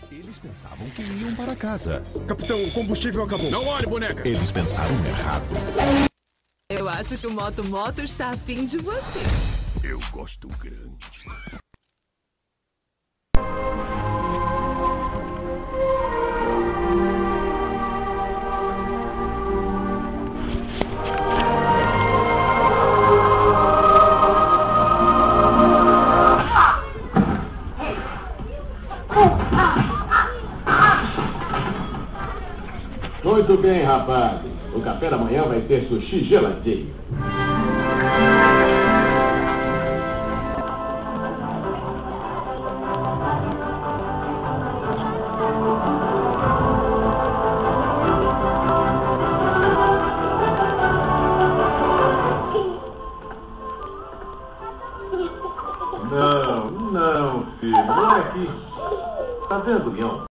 Eles pensavam que iam para casa. Capitão, o combustível acabou. Não olhe, boneca. Eles pensaram errado. Eu acho que o Moto está afim de você. Eu gosto grande. Muito bem, rapaz. O café da manhã vai ter sushi geladinho. Não, filho. Olha aqui. Tá vendo, Leão?